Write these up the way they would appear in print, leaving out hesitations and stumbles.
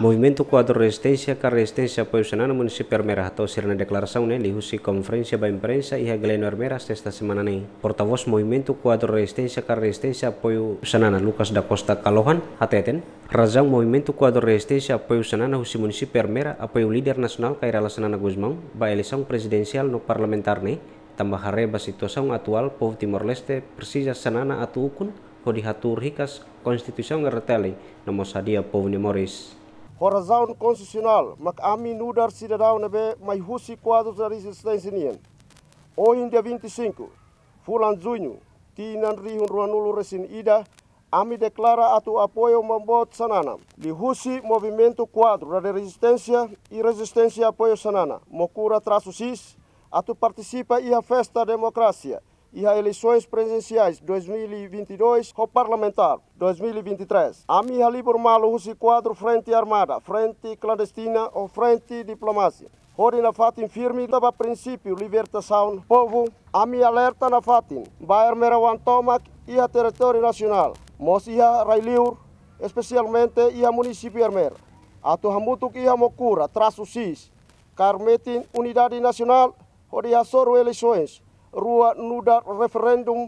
Movimento Quadro Resistência que a resistência apoio senana município Armera atau sirna declaração né lihusi conferência da imprensa e a Galeno Armera esta semana né porta-voz Movimento Quadro Resistência que a resistência apoio senana Lucas da Costa Kalohan hateten razão Movimento Quadro Resistência apoio senana husi município Armera apoio líder nacional Kairala Senana Guzmão ba eleição presidencial no parlamentar né tambah hareba situação atual povo Timor-Leste precisa senana atu ukun hodi hatur rikas konstituição ngerteli na mosadia povo Nimoris. Razão constitucional, mas a mim nudar cidadão nebe mais husi quadros da resistência nian. Hoje dia 25, fulan junho, tinan rihun ruanulo resin ida, ami declara atu apoio mambot sanana. Li husi movimento quadro da resistência e resistência apoio sanana. Mokura traço sis, atu participa e a festa democracia. E as eleições presidenciais 2022 ou parlamentar 2023. A minha livre malo usi quadro frente armada, frente clandestina ou frente diplomacia. Hori na fatin firme dava princípio libertação povo. A minha alerta na fatin Bayer Merawan Tomak e a território nacional. Mos ia Railiur, especialmente ia município Armera. Atu hamutuk ia mokura traço sis. Carmetin unidade nacional hori hasoro eleições. Rua Nudar Referendum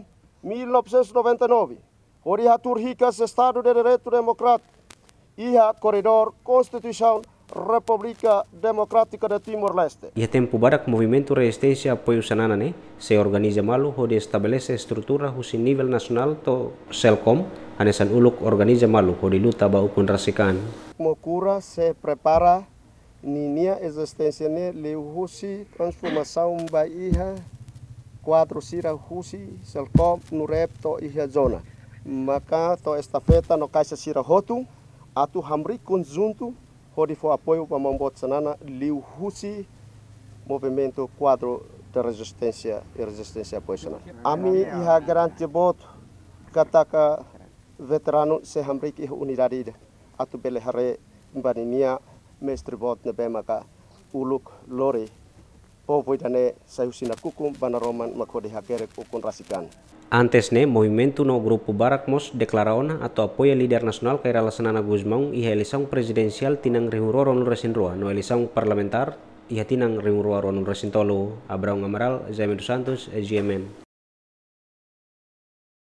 1999. Hori hatur hikas Estado de Direito Democrático. Iha Corredor Constituição República Democrática de Timor-Leste. E tempo barak Movimento Resistência Apoio Sanana né se organiza malu hodi estabelece estrutura husi nível nacional to Selcom anesan uluk organiza malu hodi luta ba ukun rasikan. Mokura se prepara ninia existência ne leuhusi transformação ba iha quadro sira husi Selcom no repto iha zona. Maka to estafeta no caixa sira hotu atu hamri conjunto hodi fo apoio para mambot sanana liu husi movimento quadro de resistência e resistência apoio sanana. Ami iha garante bot kataka veterano se hamri ki unidade atu bele hare baninia mestre bot nebe maka uluk lori povo idane sayusina kukum banaroman makode hakerek ukun rasikan. Antes ne movimento no grupo Barakmos declaraona atau apoia líder nacional Kairala Senana Guzmão e a eleição presidencial tinang rihuroro no resinroa no eleição parlamentar e tinang rihuroro no resintolo Abraão Amaral, Jaime dos Santos e GMN.